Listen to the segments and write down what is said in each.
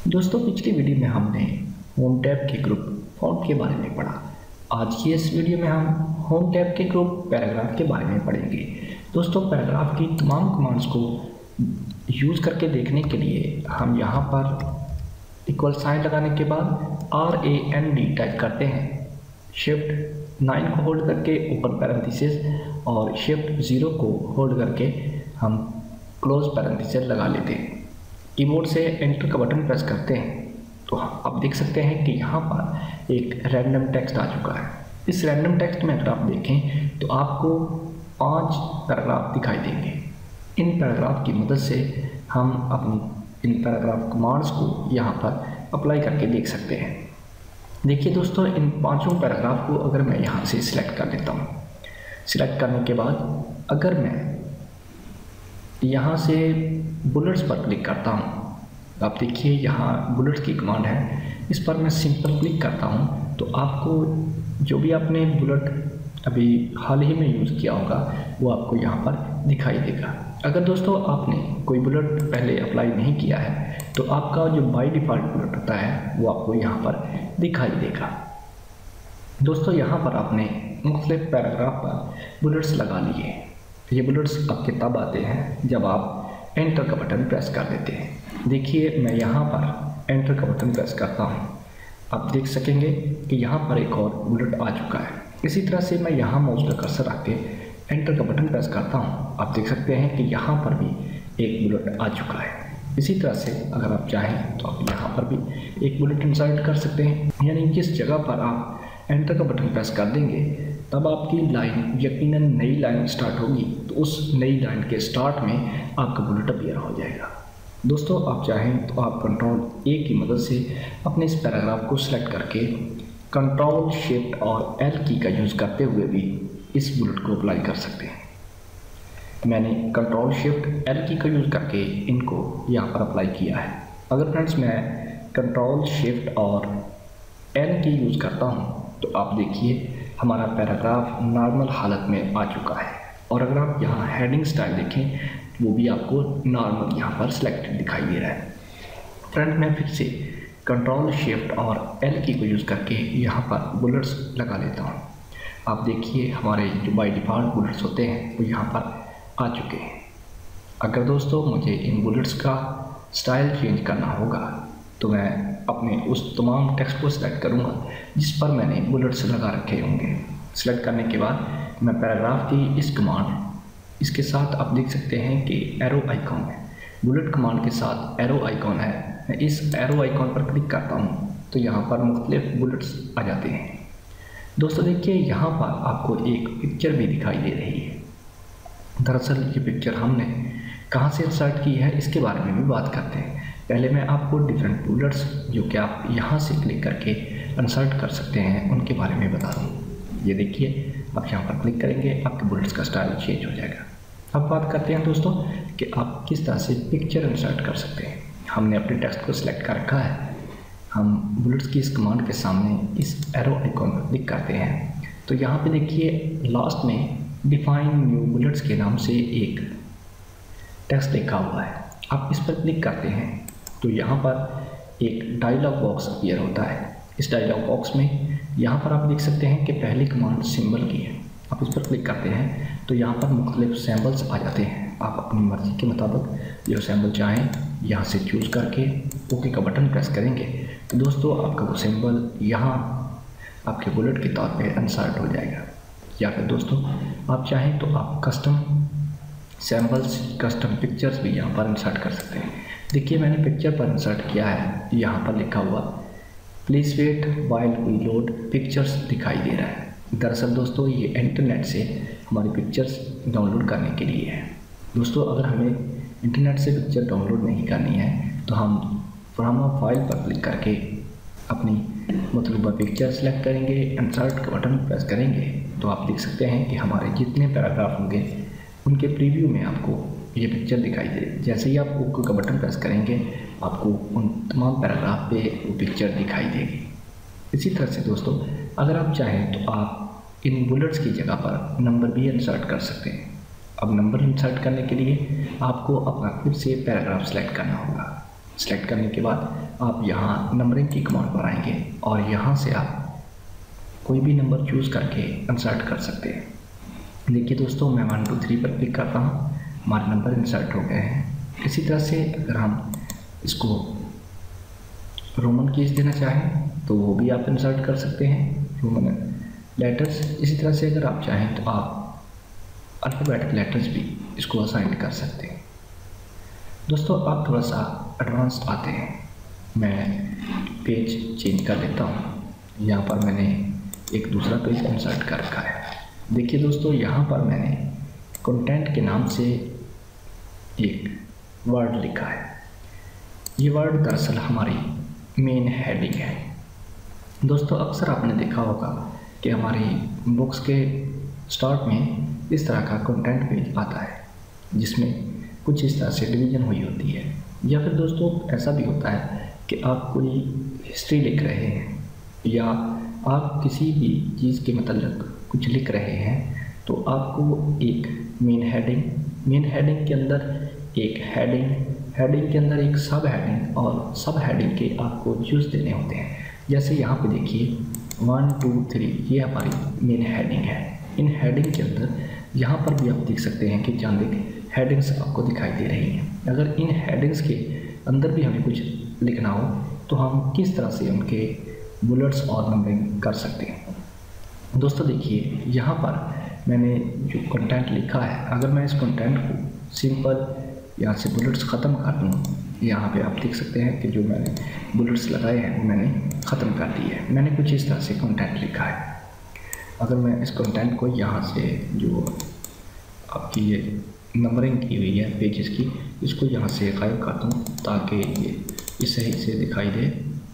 दोस्तों पिछली वीडियो में हमने होम टैब के ग्रुप फॉन्ट के बारे में पढ़ा। आज की इस वीडियो में हम होम टैब के ग्रुप पैराग्राफ के बारे में पढ़ेंगे। दोस्तों पैराग्राफ की तमाम कमांड्स को यूज़ करके देखने के लिए हम यहाँ पर इक्वल साइन लगाने के बाद RAND टाइप करते हैं। शिफ्ट 9 को होल्ड करके ओपन पैरेंथेसिस और शिफ्ट 0 को होल्ड करके हम क्लोज पैरेंथेसिस लगा लेते हैं। कीबोर्ड से एंटर का बटन प्रेस करते हैं तो आप देख सकते हैं कि यहाँ पर एक रैंडम टेक्स्ट आ चुका है। इस रैंडम टेक्स्ट में अगर आप देखें तो आपको 5 पैराग्राफ दिखाई देंगे। इन पैराग्राफ की मदद से हम अपनी इन पैराग्राफ कमांड्स को यहाँ पर अप्लाई करके देख सकते हैं। देखिए दोस्तों, इन 5 पैराग्राफ को अगर मैं यहाँ से सिलेक्ट कर लेता हूँ, सिलेक्ट करने के बाद अगर मैं यहाँ से बुलेट्स पर क्लिक करता हूँ, आप देखिए यहाँ बुलेट्स की कमांड है। इस पर मैं सिंपल क्लिक करता हूँ तो आपको जो भी आपने बुलेट अभी हाल ही में यूज़ किया होगा वो आपको यहाँ पर दिखाई देगा। अगर दोस्तों आपने कोई बुलेट पहले अप्लाई नहीं किया है तो आपका जो बाय डिफ़ॉल्ट बुलेट होता है वो आपको यहाँ पर दिखाई देगा। दोस्तों यहाँ पर आपने मुख्तलिफ पैराग्राफ पर बुलेट्स लगा लिए। ये बुलेट्स आपके तब आते हैं जब आप एंटर का बटन प्रेस कर देते हैं। देखिए मैं यहाँ पर एंटर का बटन प्रेस करता हूँ, आप देख सकेंगे कि यहाँ पर एक और बुलेट आ चुका है। इसी तरह से मैं यहाँ माउस का कर्सर रख के एंटर का बटन प्रेस करता हूँ, आप देख सकते हैं कि यहाँ पर भी एक बुलेट आ चुका है। इसी तरह से अगर आप चाहें तो आप यहाँ पर भी एक बुलेट इंसर्ट कर सकते हैं, यानी जिस जगह पर आप एंटर का बटन प्रेस कर देंगे तब आपकी लाइन यकीनन नई लाइन स्टार्ट होगी, तो उस नई लाइन के स्टार्ट में आपका बुलेट अपीयर हो जाएगा। दोस्तों आप चाहें तो आप कंट्रोल A की मदद से अपने इस पैराग्राफ को सिलेक्ट करके कंट्रोल शिफ्ट और L की का यूज़ करते हुए भी इस बुलेट को अप्लाई कर सकते हैं। मैंने कंट्रोल शिफ्ट L की का यूज़ करके इनको यहाँ पर अप्लाई किया है। अगर फ्रेंड्स मैं कंट्रोल शिफ्ट और L की यूज़ करता हूँ तो आप देखिए हमारा पैराग्राफ नॉर्मल हालत में आ चुका है। और अगर आप यहाँ हेडिंग स्टाइल देखें वो भी आपको नॉर्मल यहाँ पर सिलेक्टेड दिखाई दे रहा है। फ्रंट में फिर से कंट्रोल शिफ्ट और L की को यूज़ करके यहाँ पर बुलेट्स लगा लेता हूँ। आप देखिए हमारे जो बाय डिफ़ॉल्ट बुलेट्स होते हैं वो यहाँ पर आ चुके हैं। अगर दोस्तों मुझे इन बुलेट्स का स्टाइल चेंज करना होगा तो मैं अपने उस तमाम टेक्स्ट को सिलेक्ट करूँगा जिस पर मैंने बुलेट्स लगा रखे होंगे। सिलेक्ट करने के बाद मैं पैराग्राफ की इस कमांड इसके साथ आप देख सकते हैं कि एरो आइकॉन है, बुलेट कमांड के साथ एरो आइकॉन है। मैं इस एरो आइकॉन पर क्लिक करता हूँ तो यहाँ पर मुख्तलिफ बुलेट्स आ जाते हैं। दोस्तों देखिए यहाँ पर आपको एक पिक्चर भी दिखाई दे रही है। दरअसल ये पिक्चर हमने कहाँ से इंसर्ट की है इसके बारे में भी बात करते हैं। पहले मैं आपको डिफरेंट बुलेट्स जो कि आप यहाँ से क्लिक करके इंसर्ट कर सकते हैं उनके बारे में बता दूँ। ये देखिए आप यहाँ पर क्लिक करेंगे आपके बुलेट्स का स्टाइल चेंज हो जाएगा। अब बात करते हैं दोस्तों कि आप किस तरह से पिक्चर इंसर्ट कर सकते हैं। हमने अपने टेक्स्ट को सिलेक्ट कर रखा है, हम बुलेट्स की इस कमांड के सामने इस एरो आइकॉन पर क्लिक करते हैं तो यहाँ पे देखिए लास्ट में डिफाइन न्यू बुलेट्स के नाम से एक टेक्स्ट लिखा हुआ है। आप इस पर क्लिक करते हैं तो यहाँ पर एक डायलॉग बॉक्स अपीयर होता है। इस डायलॉग बॉक्स में यहाँ पर आप देख सकते हैं कि पहली कमांड सिंबल की है। आप इस पर क्लिक करते हैं तो यहाँ पर मुख्तलिफ सिंबल्स आ जाते हैं। आप अपनी मर्ज़ी के मुताबिक जो सिंबल चाहें यहाँ से चूज़ करके ओके का बटन प्रेस करेंगे तो दोस्तों आपका वो सिंबल यहाँ आपके बुलेट के तौर पे इंसर्ट हो जाएगा। या फिर दोस्तों आप चाहें तो आप कस्टम सिंबल्स, कस्टम पिक्चर्स भी यहाँ पर इंसर्ट कर सकते हैं। देखिए मैंने पिक्चर पर इंसर्ट किया है, यहाँ पर लिखा हुआ please wait while we load pictures दिखाई दे रहा है। दरअसल दोस्तों ये इंटरनेट से हमारी पिक्चर्स डाउनलोड करने के लिए है। दोस्तों अगर हमें इंटरनेट से पिक्चर डाउनलोड नहीं करनी है तो हम फ्रॉम फाइल पर क्लिक करके अपनी मतलूबा पिक्चर सेलेक्ट करेंगे, इंसर्ट का बटन प्रेस करेंगे तो आप देख सकते हैं कि हमारे जितने पैराग्राफ होंगे उनके प्रीव्यू में आपको ये पिक्चर दिखाई दे। जैसे ही आप ओके का बटन प्रेस करेंगे आपको उन तमाम पैराग्राफ पे वो पिक्चर दिखाई देगी। इसी तरह से दोस्तों अगर आप चाहें तो आप इन बुलेट्स की जगह पर नंबर भी इंसर्ट कर सकते हैं। अब नंबर इंसर्ट करने के लिए आपको अपना फिर से पैराग्राफ सेलेक्ट करना होगा। सेलेक्ट करने के बाद आप यहाँ नंबरिंग की कमांड पर आएंगे और यहाँ से आप कोई भी नंबर चूज़ करके इंसर्ट कर सकते हैं। देखिए दोस्तों, मैं 1 2 3 पर क्लिक करता हूँ, हमारे नंबर इंसर्ट हो गए हैं। इसी तरह से अगर हम इसको रोमन कीज देना चाहें तो वो भी आप इंसर्ट कर सकते हैं, रोमन लेटर्स। इसी तरह से अगर आप चाहें तो आप अल्फ़ाबेटिक लेटर्स भी इसको असाइन कर सकते हैं। दोस्तों, आप थोड़ा सा एडवांस आते हैं, मैं पेज चेंज कर लेता हूँ। यहाँ पर मैंने एक दूसरा पेज इंसर्ट कर रखा है। देखिए दोस्तों, यहाँ पर मैंने कंटेंट के नाम से एक वर्ड लिखा है। ये वर्ड दरअसल हमारी मेन हेडिंग है। दोस्तों, अक्सर आपने देखा होगा कि हमारी बुक्स के स्टार्ट में इस तरह का कंटेंट पेज आता है जिसमें कुछ इस तरह से डिवीज़न हुई होती है। या फिर दोस्तों ऐसा भी होता है कि आप कोई हिस्ट्री लिख रहे हैं या आप किसी भी चीज़ के मतलब कुछ लिख रहे हैं तो आपको एक मेन हेडिंग के अंदर एक हेडिंग के अंदर एक सब हेडिंग और सब हेडिंग के आपको व्यूज़ देने होते हैं। जैसे यहाँ पे देखिए 1 2 3 ये हमारी मेन हेडिंग है। इन हेडिंग के अंदर यहाँ पर भी आप देख सकते हैं कि चांदिक हेडिंग्स आपको दिखाई दे रही हैं। अगर इन हेडिंग्स के अंदर भी हमें कुछ लिखना हो तो हम किस तरह से उनके बुलेट्स और नंबरिंग कर सकते हैं। दोस्तों देखिए, यहाँ पर मैंने जो कंटेंट लिखा है, अगर मैं इस कंटेंट को सिंपल यहाँ से बुलेट्स ख़त्म कर दूँ, यहाँ पे आप देख सकते हैं कि जो मैंने बुलेट्स लगाए हैं वो मैंने ख़त्म कर दिए है। मैंने कुछ इस तरह से कंटेंट लिखा है। अगर मैं इस कंटेंट को यहाँ से जो आपकी ये नंबरिंग की हुई है पेजेस की, इसको यहाँ से गायब कर दूँ ताकि ये सही से दिखाई दे।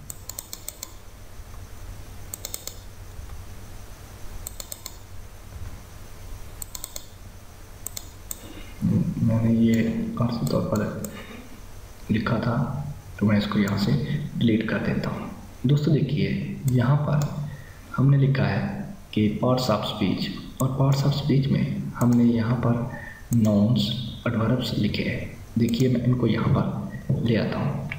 मैंने ये खासी तौर पर लिखा था तो मैं इसको यहाँ से डिलीट कर देता हूँ। दोस्तों देखिए, यहाँ पर हमने लिखा है कि पार्ट्स ऑफ स्पीच, और पार्ट्स ऑफ स्पीच में हमने यहाँ पर नाउन्स एडवर्ब्स लिखे हैं। देखिए, मैं इनको यहाँ पर ले आता हूँ।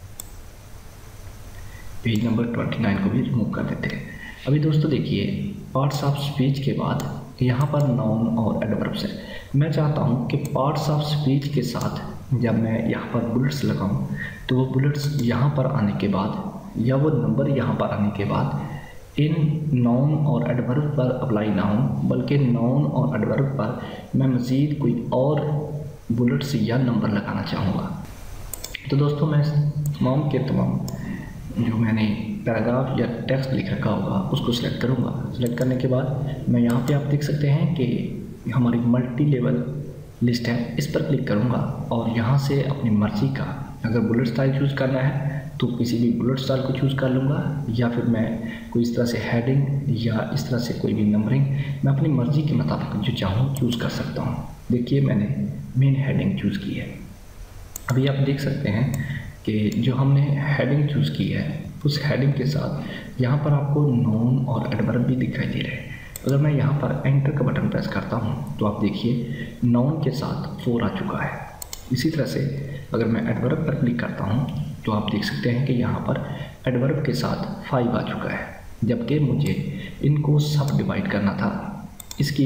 पेज नंबर 29 को भी रिमूव कर देते हैं। अभी दोस्तों देखिए, पार्ट्स ऑफ स्पीच के बाद यहाँ पर नाउन और एडवर्ब्स है। मैं चाहता हूँ कि पार्ट्स ऑफ स्पीच के साथ जब मैं यहाँ पर बुलेट्स लगाऊँ तो वो बुलेट्स यहाँ पर आने के बाद या वो नंबर यहाँ पर आने के बाद इन नाउन और एडवर्ब पर अप्लाई ना हो, बल्कि नाउन और एडवर्ब पर मैं मज़ीद कोई और बुलेट्स या नंबर लगाना चाहूँगा। तो दोस्तों, मैं तमाम के तमाम जो मैंने पैराग्राफ या टेक्स्ट लिख रखा होगा उसको सिलेक्ट करूँगा। सिलेक्ट करने के बाद मैं यहाँ पे आप देख सकते हैं कि हमारी मल्टी लेवल लिस्ट है, इस पर क्लिक करूँगा और यहाँ से अपनी मर्ज़ी का अगर बुलेट स्टाइल चूज़ करना है तो किसी भी बुलेट स्टाइल को चूज़ कर लूँगा, या फिर मैं कोई इस तरह से हेडिंग या इस तरह से कोई भी नंबरिंग मैं अपनी मर्ज़ी के मुताबिक जो चाहूँ चूज़ कर सकता हूँ। देखिए, मैंने मेन हेडिंग चूज़ की है। अभी आप देख सकते हैं कि जो हमने हेडिंग चूज़ की है उस हेडिंग के साथ यहाँ पर आपको नाउन और एडवर्ब भी दिखाई दे रहे हैं। अगर मैं यहाँ पर एंटर का बटन प्रेस करता हूँ तो आप देखिए नाउन के साथ 4 आ चुका है। इसी तरह से अगर मैं एडवर्ब पर क्लिक करता हूँ तो आप देख सकते हैं कि यहाँ पर एडवर्ब के साथ 5 आ चुका है, जबकि मुझे इनको सब डिवाइड करना था इसकी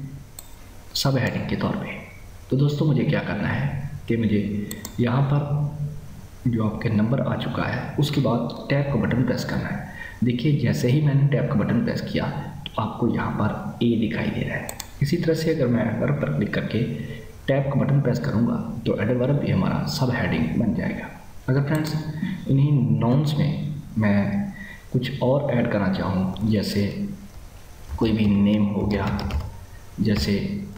सब हेडिंग के तौर पे। तो दोस्तों, मुझे क्या करना है कि मुझे यहाँ पर जो आपके नंबर आ चुका है उसके बाद टैब का बटन प्रेस करना है। देखिए, जैसे ही मैंने टैब का बटन प्रेस किया तो आपको यहाँ पर ए दिखाई दे रहा है। इसी तरह से अगर मैं एडवर्ब पर क्लिक करके टैब का बटन प्रेस करूँगा तो एडवर्ब भी हमारा सब हेडिंग बन जाएगा। अगर फ्रेंड्स इन्हीं नाउन्स में मैं कुछ और ऐड करना चाहूँ, जैसे कोई भी नेम हो गया, जैसे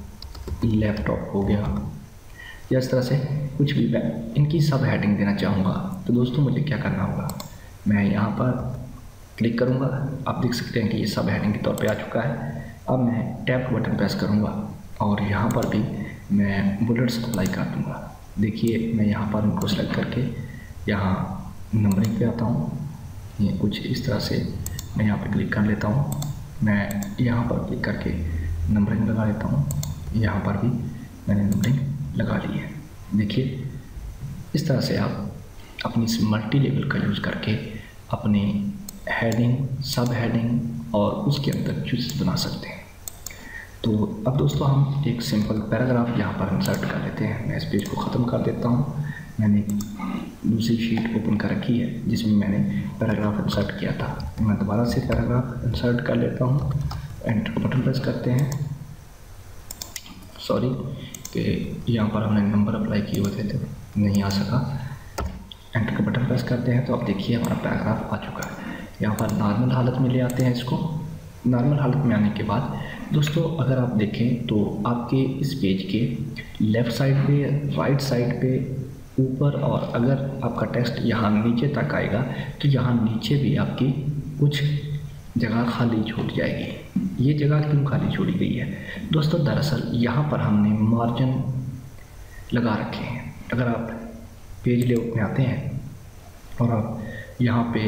लैपटॉप हो गया, या इस तरह से कुछ भी मैं इनकी सब हेडिंग देना चाहूँगा, तो दोस्तों मुझे क्या करना होगा, मैं यहाँ पर क्लिक करूँगा। आप देख सकते हैं कि ये सब हेडिंग के तौर पे आ चुका है। अब मैं टैब बटन प्रेस करूँगा और यहाँ पर भी मैं बुलेट्स अप्लाई कर दूँगा। देखिए, मैं यहाँ पर उनको सेलेक्ट करके यहाँ नंबरिंग पे आता हूँ। ये कुछ इस तरह से मैं यहाँ पे क्लिक कर लेता हूँ। मैं यहाँ पर क्लिक करके नंबरिंग लगा लेता हूँ। यहाँ पर भी मैंने नंबरिंग लगा ली है। देखिए, इस तरह से आप अपनी इस मल्टी लेवल का यूज़ करके अपने हेडिंग, सब हेडिंग और उसके अंदर चूज़ बना सकते हैं। तो अब दोस्तों हम एक सिंपल पैराग्राफ यहाँ पर इंसर्ट कर लेते हैं। मैं इस पेज को ख़त्म कर देता हूँ। मैंने दूसरी शीट ओपन कर रखी है जिसमें मैंने पैराग्राफ इंसर्ट किया था। मैं दोबारा से पैराग्राफ इंसर्ट कर लेता हूँ। एंटर का बटन प्रेस करते हैं। सॉरी कि यहाँ पर हमने नंबर अप्लाई किए हुए थे तो नहीं आ सका। एंटर का बटन प्रेस करते हैं तो अब देखिए हमारा पैराग्राफ आ चुका है। यहाँ पर नॉर्मल हालत में ले आते हैं इसको। नॉर्मल हालत में आने के बाद दोस्तों अगर आप देखें तो आपके इस पेज के लेफ़्ट साइड पे, राइट साइड पे, ऊपर, और अगर आपका टेक्स्ट यहाँ नीचे तक आएगा तो यहाँ नीचे भी आपकी कुछ जगह खाली छूट जाएगी। ये जगह क्यों खाली छोड़ी गई है दोस्तों? दरअसल यहाँ पर हमने मार्जिन लगा रखे हैं। अगर आप पेज लेआउट में आते हैं और आप यहाँ पे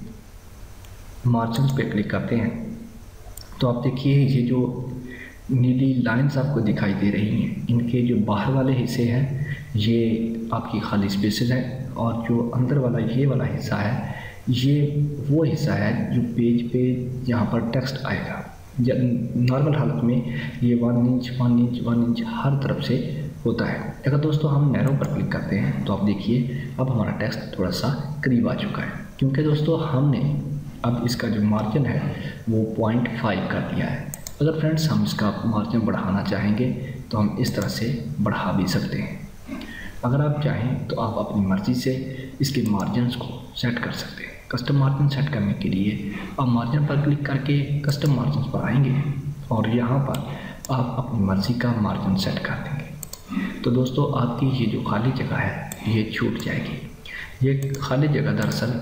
मार्जिन पे क्लिक करते हैं तो आप देखिए ये जो नीली लाइंस आपको दिखाई दे रही हैं, इनके जो बाहर वाले हिस्से हैं ये आपकी खाली स्पेसेस हैं, और जो अंदर वाला ये वाला हिस्सा है ये वो हिस्सा है जो पेज पे जहाँ पर टेक्स्ट आएगा। नॉर्मल हालत में ये 1 इंच 1 इंच 1 इंच हर तरफ से होता है। अगर दोस्तों हम नैरो पर क्लिक करते हैं तो आप देखिए अब हमारा टेक्स्ट थोड़ा सा करीब आ चुका है, क्योंकि दोस्तों हमने अब इसका जो मार्जिन है वो 0.5 कर दिया है। अगर फ्रेंड्स हम इसका मार्जिन बढ़ाना चाहेंगे तो हम इस तरह से बढ़ा भी सकते हैं। अगर आप चाहें तो आप अपनी मर्ज़ी से इसके मार्जिनस को सेट कर सकते हैं। कस्टम मार्जिन सेट करने के लिए आप मार्जिन पर क्लिक करके कस्टम मार्जिन पर आएंगे और यहाँ पर आप अपनी मर्ज़ी का मार्जिन सेट कर देंगे। तो दोस्तों आपकी ये जो खाली जगह है ये छूट जाएगी। ये खाली जगह दरअसल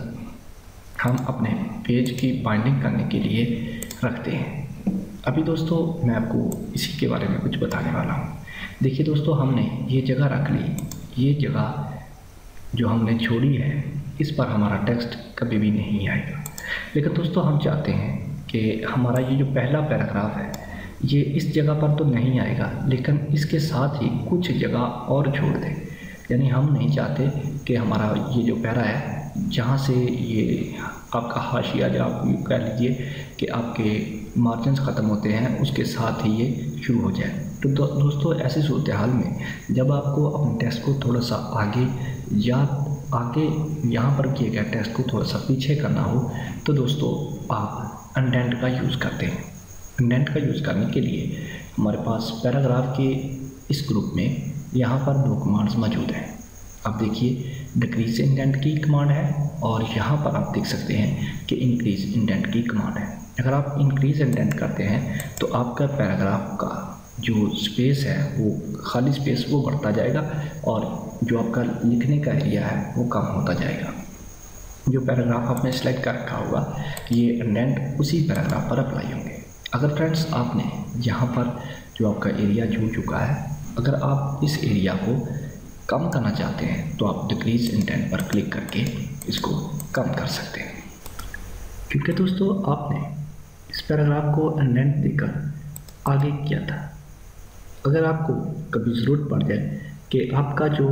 हम अपने पेज की बाइंडिंग करने के लिए रखते हैं। अभी दोस्तों मैं आपको इसी के बारे में कुछ बताने वाला हूँ। देखिए दोस्तों हमने ये जगह रख ली, ये जगह जो हमने छोड़ी है इस पर हमारा टेक्स्ट कभी भी नहीं आएगा। लेकिन दोस्तों हम चाहते हैं कि हमारा ये जो पहला पैराग्राफ है ये इस जगह पर तो नहीं आएगा, लेकिन इसके साथ ही कुछ जगह और छोड़ दें। यानी हम नहीं चाहते कि हमारा ये जो पैरा है जहाँ से ये आपका हाशिया जो आप कह लीजिए कि आपके मार्जिन्स ख़त्म होते हैं उसके साथ ही ये शुरू हो जाए। तो दोस्तों ऐसी सूरत हाल में जब आपको अपने टेक्स्ट को थोड़ा सा आगे या आगे यहाँ पर किए गए टेक्स्ट को थोड़ा सा पीछे करना हो तो दोस्तों आप इंडेंट का यूज़ करते हैं। इंडेंट का यूज़ करने के लिए हमारे पास पैराग्राफ के इस ग्रुप में यहाँ पर 2 कमांड्स मौजूद हैं। आप देखिए डिक्रीज इंडेंट की कमांड है और यहाँ पर आप देख सकते हैं कि इंक्रीज इंडेंट की कमांड है। अगर आप इंक्रीज इंडेंट करते हैं तो आपका पैराग्राफ का जो स्पेस है वो खाली स्पेस वो बढ़ता जाएगा और जो आपका लिखने का एरिया है वो कम होता जाएगा। जो पैराग्राफ आपने सेलेक्ट कर रखा होगा ये इंडेंट उसी पैराग्राफ पर अप्लाई होंगे। अगर फ्रेंड्स आपने यहाँ पर जो आपका एरिया छूट चुका है, अगर आप इस एरिया को कम करना चाहते हैं तो आप डिक्रीज इंडेंट पर क्लिक करके इसको कम कर सकते हैं। क्योंकि दोस्तों आपने इस पैराग्राफ को इंडेंट देकर आगे किया था। अगर आपको कभी ज़रूरत पड़ जाए कि आपका जो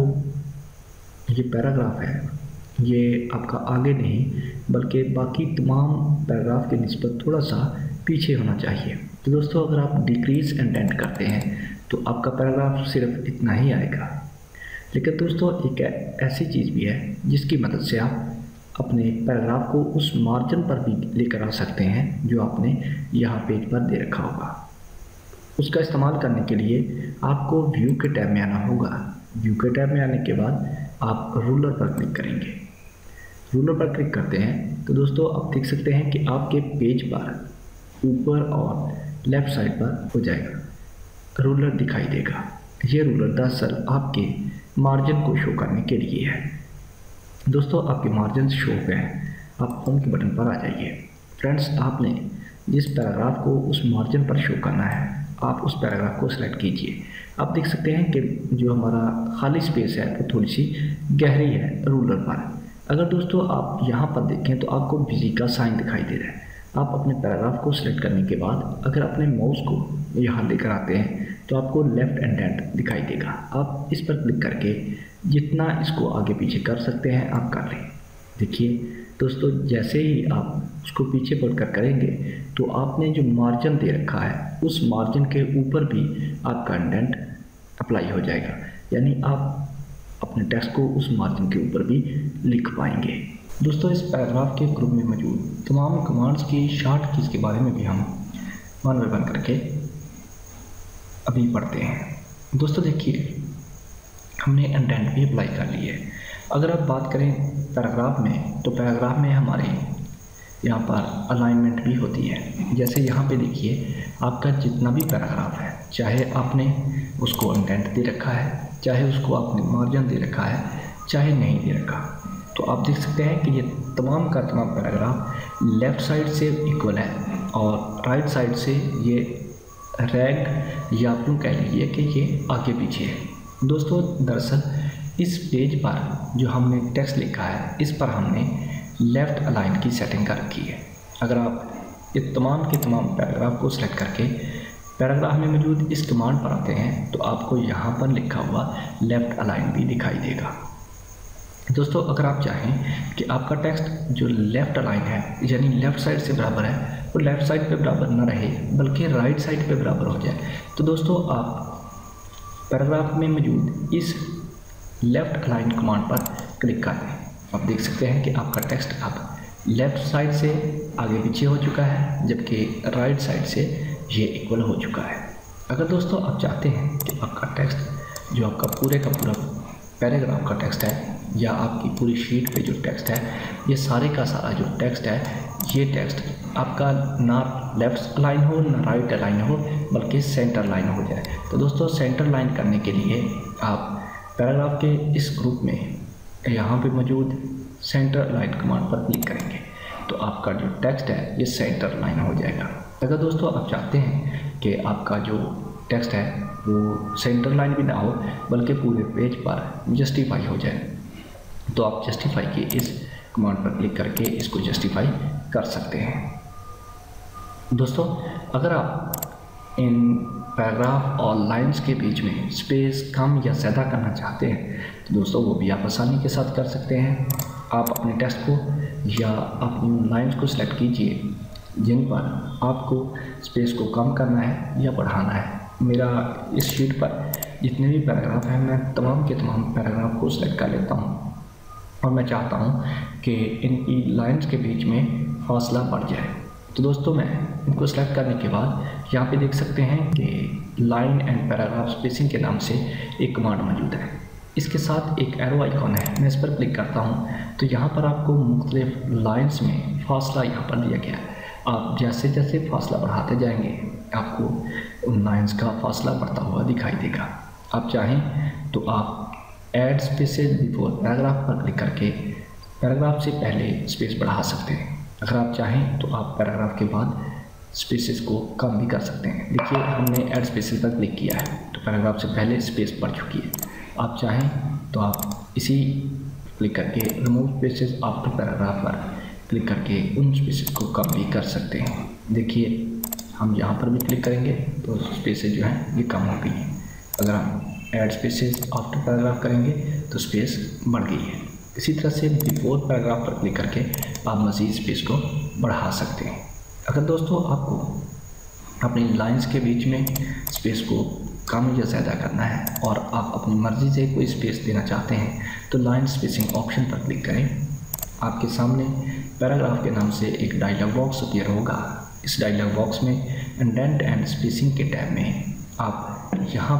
ये पैराग्राफ है ये आपका आगे नहीं बल्कि बाकी तमाम पैराग्राफ के निस्बत थोड़ा सा पीछे होना चाहिए, तो दोस्तों अगर आप डिक्रीज इंडेंट करते हैं तो आपका पैराग्राफ सिर्फ इतना ही आएगा। लेकिन दोस्तों एक ऐसी चीज़ भी है जिसकी मदद से आप अपने पैराग्राफ को उस मार्जिन पर भी लेकर आ सकते हैं जो आपने यहाँ पेज पर दे रखा होगा। उसका इस्तेमाल करने के लिए आपको व्यू के टैब में आना होगा। व्यू के टैब में आने के बाद आप रूलर पर क्लिक करेंगे। रूलर पर क्लिक करते हैं तो दोस्तों आप देख सकते हैं कि आपके पेज पर ऊपर और लेफ़्ट साइड पर हो जाएगा रूलर दिखाई देगा। ये रूलर दरअसल आपके मार्जिन को शो करने के लिए है। दोस्तों आपके मार्जिन शो पे हैं, आप होम के बटन पर आ जाइए। फ्रेंड्स आपने जिस पैराग्राफ को उस मार्जिन पर शो करना है आप उस पैराग्राफ को सिलेक्ट कीजिए। आप देख सकते हैं कि जो हमारा खाली स्पेस है वो थोड़ी सी गहरी है रूलर पर। अगर दोस्तों आप यहाँ पर देखें तो आपको बिजी का साइन दिखाई दे रहा है। आप अपने पैराग्राफ को सिलेक्ट करने के बाद अगर अपने माउस को यहाँ लेकर आते हैं तो आपको लेफ्ट इंडेंट दिखाई देगा। आप इस पर क्लिक करके जितना इसको आगे पीछे कर सकते हैं आप कर लें। देखिए दोस्तों, जैसे ही आप उसको पीछे बढ़कर करेंगे तो आपने जो मार्जिन दे रखा है उस मार्जिन के ऊपर भी आपका इंडेंट अप्लाई हो जाएगा, यानी आप अपने टेक्स्ट को उस मार्जिन के ऊपर भी लिख पाएंगे। दोस्तों, इस पैराग्राफ के ग्रुप में मौजूद तमाम कमांड्स की शॉर्ट कीज के बारे में भी हम वन बाय वन करके अभी पढ़ते हैं। दोस्तों देखिए, हमने इंडेंट भी अप्लाई कर ली है। अगर आप बात करें पैराग्राफ में, तो पैराग्राफ में हमारे यहाँ पर अलाइनमेंट भी होती है। जैसे यहाँ पे देखिए, आपका जितना भी पैराग्राफ है, चाहे आपने उसको इंडेंट दे रखा है, चाहे उसको आपने मार्जिन दे रखा है, चाहे नहीं दे रखा, तो आप देख सकते हैं कि ये तमाम का तमाम पैराग्राफ लेफ़्ट साइड से इक्वल है और राइट साइड से ये रैग या यूँ कह लीजिए कि ये आगे पीछे है। दोस्तों दरअसल इस पेज पर जो हमने टेक्स्ट लिखा है, इस पर हमने लेफ़्ट अलाइन की सेटिंग कर रखी है। अगर आप ये तमाम के तमाम पैराग्राफ को सिलेक्ट करके पैराग्राफ में मौजूद इस कमांड पर आते हैं तो आपको यहाँ पर लिखा हुआ लेफ़्ट अलाइन भी दिखाई देगा। दोस्तों, अगर आप चाहें कि आपका टेक्स्ट जो लेफ़्ट अलाइन है, यानी लेफ़्ट साइड से बराबर है, वो लेफ़्ट साइड पे बराबर ना रहे बल्कि राइट साइड पे बराबर हो जाए, तो दोस्तों आप पैराग्राफ में मौजूद इस लेफ़्ट अलाइन कमांड पर क्लिक कर लें। आप देख सकते हैं कि आपका टेक्स्ट अब लेफ़्ट साइड से आगे पीछे हो चुका है, जबकि राइट साइड से ये इक्वल हो चुका है। अगर दोस्तों आप चाहते हैं कि आपका टेक्स्ट जो आपका पूरे का पूरा पैराग्राफ का टेक्स्ट है या आपकी पूरी शीट पे जो टेक्स्ट है, ये सारे का सारा जो टेक्स्ट है, ये टेक्स्ट आपका ना लेफ़्ट लाइन हो ना राइट लाइन हो बल्कि सेंटर लाइन हो जाए, तो दोस्तों सेंटर लाइन करने के लिए आप पैराग्राफ के इस ग्रुप में यहाँ पे मौजूद सेंटर लाइन कमांड पर क्लिक करेंगे तो आपका जो टेक्स्ट है ये सेंटर लाइन हो जाएगा। अगर दोस्तों आप चाहते हैं कि आपका जो टेक्स्ट है वो सेंटर लाइन भी ना हो बल्कि पूरे पेज पर जस्टिफाई हो जाए, तो आप जस्टिफाई के इस कमांड पर क्लिक करके इसको जस्टिफाई कर सकते हैं। दोस्तों, अगर आप इन पैराग्राफ और लाइंस के बीच में स्पेस कम या ज़्यादा करना चाहते हैं तो दोस्तों वो भी आप आसानी के साथ कर सकते हैं। आप अपने टेक्स्ट को या अपनी लाइंस को सिलेक्ट कीजिए जिन पर आपको स्पेस को कम करना है या बढ़ाना है। मेरा इस शीट पर जितने भी पैराग्राफ हैं, मैं तमाम के तमाम पैराग्राफ को सिलेक्ट कर लेता हूँ और मैं चाहता हूँ कि इनकी लाइंस के बीच में फासला बढ़ जाए। तो दोस्तों मैं इनको सेलेक्ट करने के बाद यहाँ पे देख सकते हैं कि लाइन एंड पैराग्राफ स्पेसिंग के नाम से एक कमांड मौजूद है। इसके साथ एक एरो आइकॉन है, मैं इस पर क्लिक करता हूँ तो यहाँ पर आपको मुख्तलिफ लाइन्स में फासला यहाँ पर दिया गया है। आप जैसे जैसे फासला बढ़ाते जाएंगे आपको उन लाइन्स का फासला बढ़ता हुआ दिखाई देगा। आप चाहें तो आप ऐड स्पेसेस बिफोर पैराग्राफ पर क्लिक करके पैराग्राफ से पहले स्पेस बढ़ा सकते हैं। अगर आप चाहें तो आप पैराग्राफ के बाद स्पेसेस को कम भी कर सकते हैं। देखिए हमने ऐड स्पेसेस पर क्लिक किया है तो पैराग्राफ से पहले स्पेस बढ़ चुकी है। आप चाहें तो आप इसी क्लिक करके रिमूव स्पेसेस आफ्टर पैराग्राफ पर क्लिक करके उन स्पेसेस को कम भी कर सकते हैं। देखिए हम यहाँ पर भी क्लिक करेंगे तो स्पेसेस जो हैं ये कम हो गई हैं। अगर हम ऐड स्पेसेस आफ्टर पैराग्राफ करेंगे तो स्पेस बढ़ गई है। इसी तरह से बिफोर पैराग्राफ पर क्लिक करके आप मज़ीद स्पेस को बढ़ा सकते हैं। अगर दोस्तों आपको अपनी लाइंस के बीच में स्पेस को कम या ज़्यादा करना है और आप अपनी मर्ज़ी से कोई स्पेस देना चाहते हैं तो लाइन स्पेसिंग ऑप्शन पर क्लिक करें। आपके सामने पैराग्राफ के नाम से एक डायलॉग बॉक्स अपीयर होगा। इस डायलॉग बॉक्स में इंडेंट एंड स्पेसिंग के टैब में आप यहाँ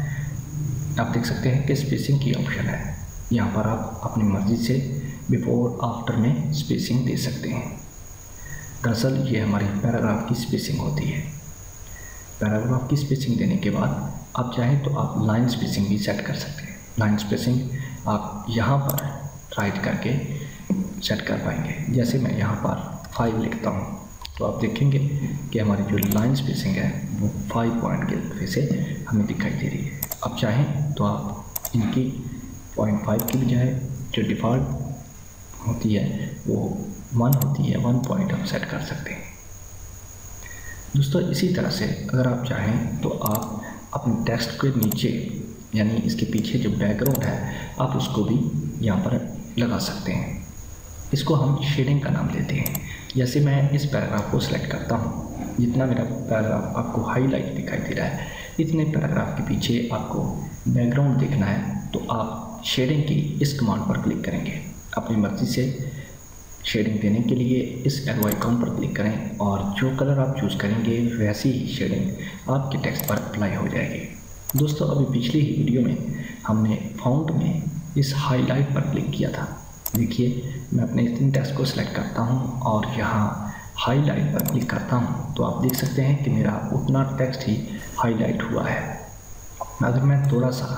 पर आप देख सकते हैं कि स्पेसिंग की ऑप्शन है। यहाँ पर आप अपनी मर्ज़ी से बिफोर आफ्टर में स्पेसिंग दे सकते हैं। दरअसल ये हमारी पैराग्राफ की स्पेसिंग होती है। पैराग्राफ की स्पेसिंग देने के बाद आप चाहें तो आप लाइन स्पेसिंग भी सेट कर सकते हैं। लाइन स्पेसिंग आप यहाँ पर राइट करके सेट कर पाएंगे। जैसे मैं यहाँ पर 5 लिखता हूँ तो आप देखेंगे कि हमारी जो लाइन स्पेसिंग है वो 5 पॉइंट के तरफ से हमें दिखाई दे रही है। आप चाहें तो आप इनकी 0.5 की बजाय जो डिफ़ॉल्ट होती है वो 1 होती है, 1 पॉइंट आप सेट कर सकते हैं। दोस्तों इसी तरह से अगर आप चाहें तो आप अपने टेक्स्ट के नीचे यानी इसके पीछे जो बैकग्राउंड है आप उसको भी यहाँ पर लगा सकते हैं। इसको हम शेडिंग का नाम देते हैं। जैसे मैं इस पैराग्राफ को सिलेक्ट करता हूँ, जितना मेरा पैराग्राफ आपको हाईलाइट दिखाई दे रहा है इतने पैराग्राफ के पीछे आपको बैकग्राउंड देखना है तो आप शेडिंग की इस कमांड पर क्लिक करेंगे। अपनी मर्ज़ी से शेडिंग देने के लिए इस एरो आइकॉन पर क्लिक करें और जो कलर आप चूज़ करेंगे वैसी ही शेडिंग आपके टेक्स्ट पर अप्लाई हो जाएगी। दोस्तों अभी पिछली ही वीडियो में हमने फ़ॉन्ट में इस हाईलाइट पर क्लिक किया था। देखिए मैं अपने इस टेक्स्ट को सिलेक्ट करता हूं और यहाँ हाईलाइट पर क्लिक करता हूं तो आप देख सकते हैं कि मेरा उतना टेक्स्ट ही हाईलाइट हुआ है। अगर मैं थोड़ा सा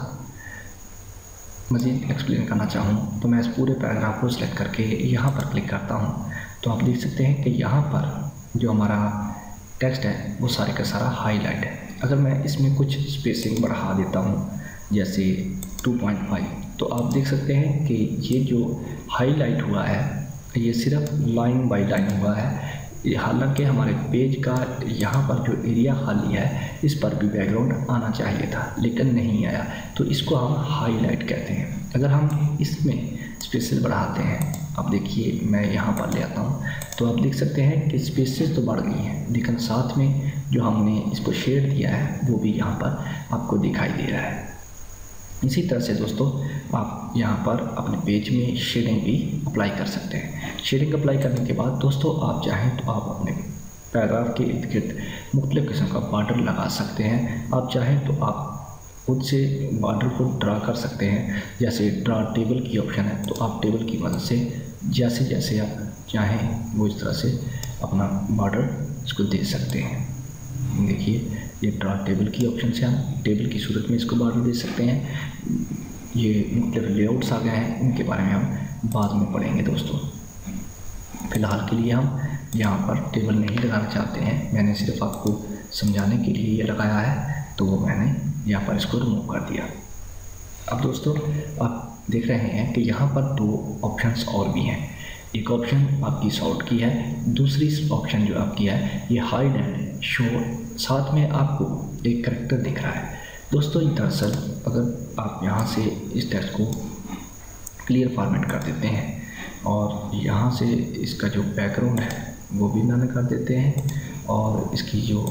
मज़ीद एक्सप्लेन करना चाहूँ तो मैं इस पूरे पैराग्राफ को सिलेक्ट करके यहाँ पर क्लिक करता हूँ तो आप देख सकते हैं कि यहाँ पर जो हमारा टेक्स्ट है वो सारे का सारा हाईलाइट है। अगर मैं इसमें कुछ स्पेसिंग बढ़ा देता हूँ जैसे 2.5 तो आप देख सकते हैं कि ये जो हाईलाइट हुआ है ये सिर्फ लाइन बाय लाइन हुआ है। हालांकि हमारे पेज का यहाँ पर जो एरिया खाली है इस पर भी बैकग्राउंड आना चाहिए था लेकिन नहीं आया, तो इसको हम हाईलाइट कहते हैं। अगर हम इसमें स्पेसेस बढ़ाते हैं, अब देखिए मैं यहाँ पर ले आता हूँ तो आप देख सकते हैं कि स्पेसेस तो बढ़ गई हैं लेकिन साथ में जो हमने इसको शेड दिया है वो भी यहाँ पर आपको दिखाई दे रहा है। इसी तरह से दोस्तों आप यहाँ पर अपने पेज में शेडिंग भी अप्लाई कर सकते हैं। शेडिंग अप्लाई करने के बाद दोस्तों आप चाहें तो आप अपने पैराग्राफ के इर्द गिर्द मुख्तलिफ़ किस्म का बॉर्डर लगा सकते हैं। आप चाहें तो आप खुद से बॉर्डर को ड्रा कर सकते हैं। जैसे ड्रा टेबल की ऑप्शन है तो आप टेबल की मदद से जैसे जैसे आप चाहें वो इस तरह से अपना बॉर्डर इसको दे सकते हैं। देखिए ये ड्रा टेबल की ऑप्शन से हम टेबल की सूरत में इसको बॉर्डर दे सकते हैं। ये मुख्तलिफ लेआउट्स आ गए हैं, इनके बारे में हम बाद में पढ़ेंगे दोस्तों। फ़िलहाल के लिए हम यहाँ पर टेबल नहीं लगाना चाहते हैं, मैंने सिर्फ आपको समझाने के लिए ये लगाया है तो वो मैंने यहाँ पर इसको रिमूव कर दिया। अब दोस्तों आप देख रहे हैं कि यहाँ पर दो ऑप्शंस और भी हैं। एक ऑप्शन आपकी शॉर्ट की है, दूसरी ऑप्शन जो आपकी है ये हाइड एंड शो, साथ में आपको एक करैक्टर दिख रहा है। दोस्तों दरअसल अगर आप यहाँ से इस टेक्स्ट को क्लियर फॉर्मेट कर देते हैं और यहाँ से इसका जो बैकग्राउंड है वो भी नन कर देते हैं और इसकी जो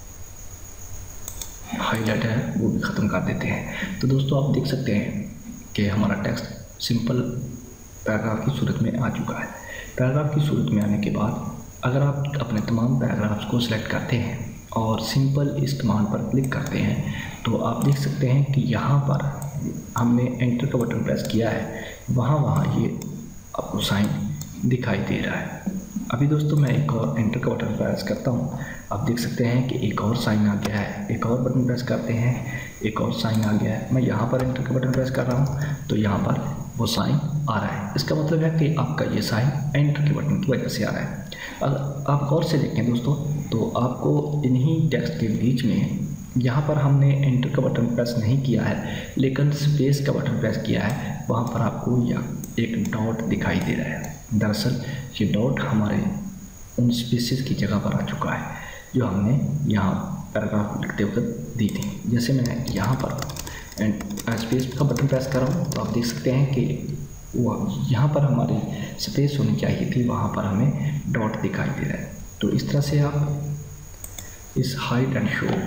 हाईलाइट है वो भी ख़त्म कर देते हैं तो दोस्तों आप देख सकते हैं कि हमारा टेक्स्ट सिंपल पैराग्राफ की सूरत में आ चुका है। पैराग्राफ की सूरत में आने के बाद अगर आप अपने तमाम पैराग्राफ्स को सिलेक्ट करते हैं और सिंपल इस कमांड पर क्लिक करते हैं तो आप देख सकते हैं कि यहाँ पर हमने एंटर का बटन प्रेस किया है, वहाँ ये आपको साइन दिखाई दे रहा है। अभी दोस्तों मैं एक और एंटर का बटन प्रेस करता हूँ, आप देख सकते हैं कि एक और साइन आ गया है। एक और बटन प्रेस करते हैं, एक और साइन आ गया है। मैं यहाँ पर एंटर का बटन प्रेस कर रहा हूँ तो यहाँ पर वो साइन आ रहा है। इसका मतलब है कि आपका ये साइन एंटर के बटन की वजह से आ रहा है। अगर आप गौर से देखें दोस्तों तो आपको इन्हीं टेक्स्ट के बीच में यहाँ पर हमने एंटर का बटन प्रेस नहीं किया है लेकिन स्पेस का बटन प्रेस किया है, वहाँ पर आपको यह एक डॉट दिखाई दे रहा है। दरअसल ये डॉट हमारे उन स्पेसेस की जगह पर आ चुका है जो हमने यहाँ पैराग्राफ लिखते वक्त दी थी। जैसे मैं यहाँ पर स्पेस का बटन प्रेस कर रहा हूँ तो आप देख सकते हैं कि वो यहाँ पर हमारी स्पेस होनी चाहिए थी, वहाँ पर हमें डॉट दिखाई दे रहा है। तो इस तरह से आप इस हाइड एंड शो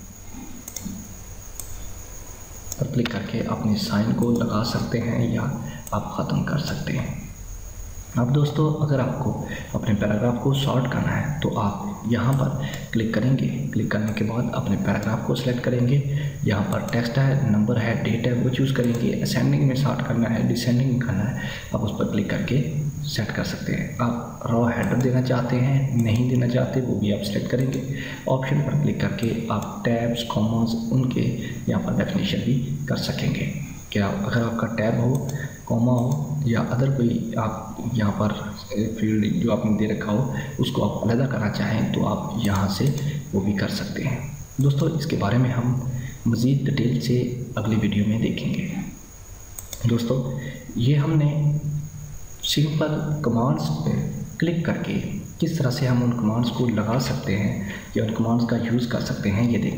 पर क्लिक करके अपने साइन को लगा सकते हैं या आप ख़त्म कर सकते हैं। अब दोस्तों अगर आपको अपने पैराग्राफ को शॉर्ट करना है तो आप यहाँ पर क्लिक करेंगे। क्लिक करने के बाद अपने पैराग्राफ को सिलेक्ट करेंगे। यहाँ पर टेक्स्ट है, नंबर है, डेट है, वो चूज़ करेंगे। असेंडिंग में शॉर्ट करना है, डिसेंडिंग में करना है, आप उस पर क्लिक करके सेट कर सकते हैं। आप रॉ हेडर देना चाहते हैं, नहीं देना चाहते, वो भी आप सिलेक्ट करेंगे। ऑप्शन पर क्लिक करके आप टैब्स, कॉमास उनके यहाँ पर डेफिनेशन भी कर सकेंगे। क्या अगर आपका टैब हो, कॉमा हो या अदर कोई आप यहाँ पर फील्ड जो आपने दे रखा हो उसको आप अलग करना चाहें तो आप यहाँ से वो भी कर सकते हैं। दोस्तों इसके बारे में हम मज़ीद डिटेल से अगली वीडियो में देखेंगे। दोस्तों ये हमने सिंपल कमांड्स पे क्लिक करके किस तरह से हम उन कमांड्स को लगा सकते हैं या उन कमांड्स का यूज़ कर सकते हैं ये देखा।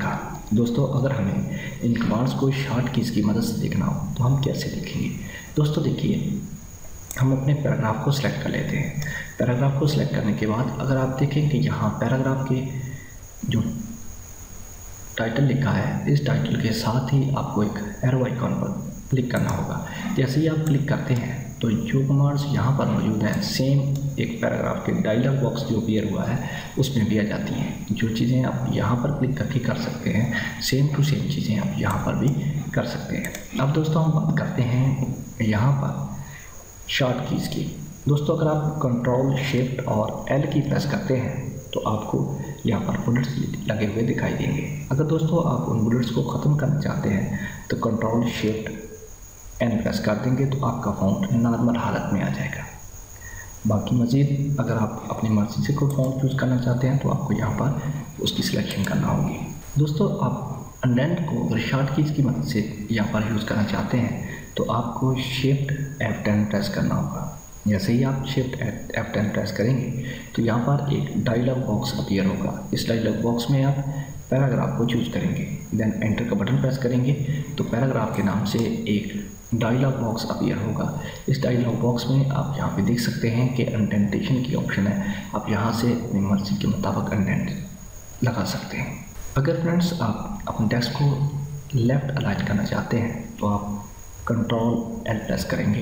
दोस्तों अगर हमें इन कमांड्स को शॉर्ट कीज़ की मदद से देखना हो तो हम कैसे देखेंगे? दोस्तों देखिए, हम अपने पैराग्राफ को सिलेक्ट कर लेते हैं। पैराग्राफ को सिलेक्ट करने के बाद अगर आप देखें कि यहाँ पैराग्राफ के जो टाइटल लिखा है, इस टाइटल के साथ ही आपको एक एरो आइकॉन पर क्लिक करना होगा। जैसे ही आप क्लिक करते हैं तो जो कमांड्स यहाँ पर मौजूद हैं सेम एक पैराग्राफ के डायलॉग बॉक्स जो अपीयर हुआ है उसमें भी आ जाती हैं। जो चीज़ें आप यहाँ पर क्लिक करके कर सकते हैं, सेम टू सेम चीज़ें आप यहाँ पर भी कर सकते हैं। अब दोस्तों हम बात करते हैं यहाँ पर शॉर्ट कीज़ की। दोस्तों अगर आप कंट्रोल शिफ्ट और एल की प्रेस करते हैं तो आपको यहाँ पर बुलेट्स लगे हुए दिखाई देंगे। अगर दोस्तों आप उन बुलेट्स को ख़त्म करना चाहते हैं तो कंट्रोल शिफ्ट एन प्रेस कर देंगे तो आपका फ़ॉन्ट नॉर्मल हालत में आ जाएगा। बाकी मज़ीद अगर आप अपनी मर्ज़ी से कोई फ़ॉन्ट चूज़ करना चाहते हैं तो आपको यहाँ पर उसकी सिलेक्शन करना होगी। दोस्तों आप इंडेंट को अगर शॉर्ट कीज़ की मदद से यहाँ पर यूज़ करना चाहते हैं तो आपको शिफ्ट F10 प्रेस करना होगा। जैसे ही आप शिफ्ट F10 प्रेस करेंगे तो यहाँ पर एक डायलॉग बॉक्स अपीयर होगा। इस डायलॉग बॉक्स में आप पैराग्राफ को चूज़ करेंगे, देन एंटर का बटन प्रेस करेंगे तो पैराग्राफ के नाम से एक डायलॉग बॉक्स अपीयर होगा। इस डायलॉग बॉक्स में आप यहाँ पे देख सकते हैं कि इंडेंटेशन की ऑप्शन है। आप यहाँ से अपनी मर्जी के मुताबिक इंडेंट लगा सकते हैं। अगर फ्रेंड्स आप अपने टेक्स्ट को लेफ़्ट अलाइन करना चाहते हैं तो आप कंट्रोल एल प्रेस करेंगे,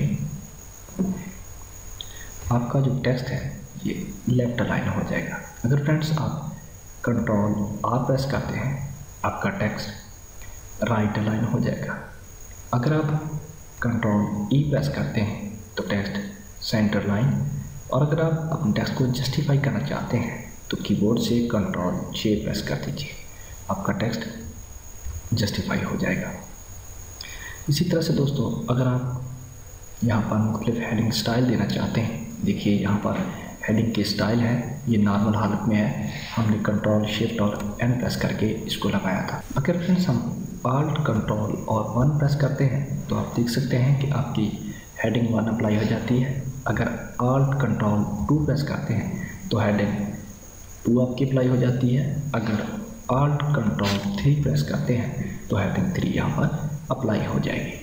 आपका जो टेक्स्ट है ये लेफ़्ट अलाइन हो जाएगा। अगर फ्रेंड्स आप कंट्रोल आर प्रेस करते हैं आपका टेक्स्ट राइट अलाइन हो जाएगा। अगर आप कंट्रोल ई प्रेस करते हैं तो टेक्स्ट सेंटर लाइन, और अगर आप अपने टेक्स्ट को जस्टिफाई करना चाहते हैं तो कीबोर्ड से कंट्रोल जे प्रेस कर दीजिए, आपका टेक्स्ट जस्टिफाई हो जाएगा। इसी तरह से दोस्तों अगर आप यहाँ पर मुख्तलिफ हेडिंग स्टाइल देना चाहते हैं, देखिए यहाँ पर हेडिंग के स्टाइल है, ये नॉर्मल हालत में है, हमने कंट्रोल शिफ्ट और एन प्रेस करके इसको लगाया था। अगर फ्रेंड्स हम आल्ट कंट्रोल और 1 प्रेस करते हैं तो आप देख सकते हैं कि आपकी हेडिंग 1 अप्लाई हो जाती है। अगर आल्ट कंट्रोल 2 प्रेस करते हैं तो हेडिंग 2 आपकी अप्लाई हो जाती है। अगर आल्ट कंट्रोल 3 प्रेस करते हैं तो हेडिंग 3 यहाँ पर अप्लाई हो जाएगी।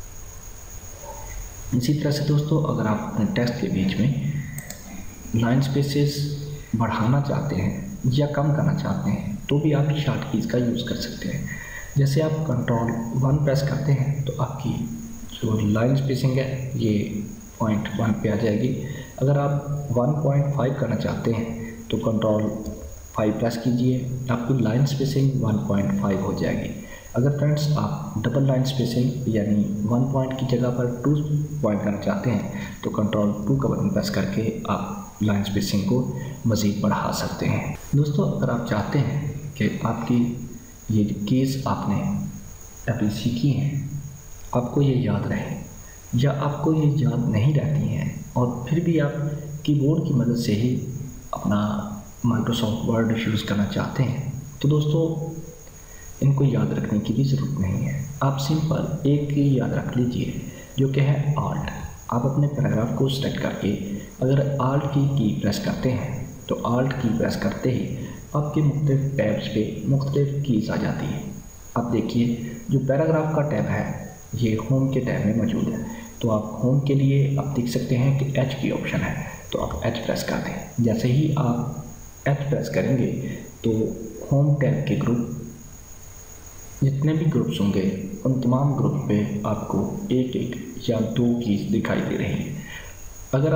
इसी तरह से दोस्तों अगर आप अपने टेक्स्ट के बीच में लाइन स्पेसेस बढ़ाना चाहते हैं या कम करना चाहते हैं तो भी आप शॉर्ट कीज़ का यूज़ कर सकते हैं। जैसे आप कंट्रोल 1 प्रेस करते हैं तो आपकी जो लाइन स्पेसिंग है ये 0.1 पे आ जाएगी। अगर आप 1.5 करना चाहते हैं तो कंट्रोल 5 प्रेस कीजिए, आपकी लाइन स्पेसिंग 1.5 हो जाएगी। अगर फ्रेंड्स आप डबल लाइन स्पेसिंग यानी 1 पॉइंट की जगह पर 2 पॉइंट करना चाहते हैं तो कंट्रोल 2 का बटन प्रेस करके आप लाइन स्पेसिंग को मज़ीद बढ़ा सकते हैं। दोस्तों अगर आप चाहते हैं कि आपकी ये कीज़ आपने अभी सीखी हैं आपको ये याद रहे या आपको ये याद नहीं रहती हैं और फिर भी आप कीबोर्ड की मदद से ही अपना माइक्रोसॉफ्ट वर्ड यूज़ करना चाहते हैं तो दोस्तों इनको याद रखने की भी ज़रूरत नहीं है। आप सिंपल एक ही याद रख लीजिए जो कि है आल्ट। आप अपने पैराग्राफ को सेलेक्ट करके अगर आल्ट की प्रेस करते हैं तो आल्ट की प्रेस करते ही आपके मुख्तलिफ टैब्स पे मुख्तलिफ कीज़ आ जाती है। आप देखिए जो पैराग्राफ का टैब है ये होम के टैब में मौजूद है, तो आप होम के लिए आप देख सकते हैं कि एच की ऑप्शन है तो आप एच प्रेस कर दें। जैसे ही आप एच प्रेस करेंगे तो होम टैब के ग्रुप जितने भी ग्रुप्स होंगे उन तमाम ग्रुप पे आपको एक या 2 कीज़ दिखाई दे रही है। अगर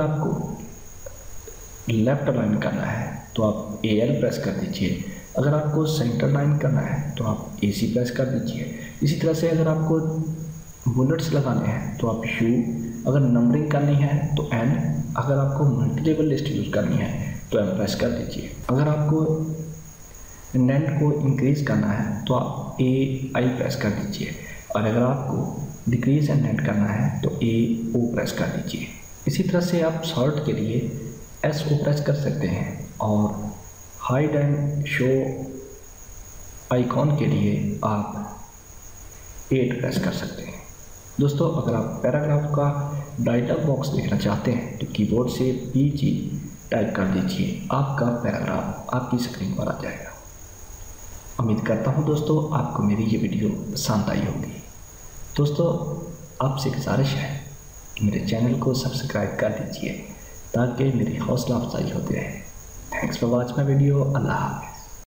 आपको लेफ़्ट अलाइन करना है तो आप AL प्रेस कर दीजिए, अगर आपको सेंटर लाइन करना है तो आप AC प्रेस कर दीजिए। इसी तरह से अगर आपको बुलेट्स लगाने हैं तो आप U, अगर नंबरिंग करनी है तो N, अगर आपको मल्टी लेवल लिस्ट यूज़ करनी है तो M प्रेस कर दीजिए। अगर आपको इंडेंट को इंक्रीज़ करना है तो आप AI प्रेस कर दीजिए और अगर आपको डिक्रीज इंडेंट करना है तो AO प्रेस कर दीजिए। इसी तरह से आप शॉर्ट के लिए SO प्रेस कर सकते हैं और हाइड एंड शो आइकॉन के लिए आप 8 प्रेस कर सकते हैं। दोस्तों अगर आप पैराग्राफ का डायलॉग बॉक्स देखना चाहते हैं तो कीबोर्ड से PG टाइप कर दीजिए, आपका पैराग्राफ आपकी स्क्रीन पर आ जाएगा। उम्मीद करता हूँ दोस्तों आपको मेरी ये वीडियो पसंद आई होगी। दोस्तों आपसे गुजारिश है कि मेरे चैनल को सब्सक्राइब कर दीजिए ताकि मेरी हौसला अफजाई होती रहे। Thanks for watch my video. अल्लाह हाफ़िज़।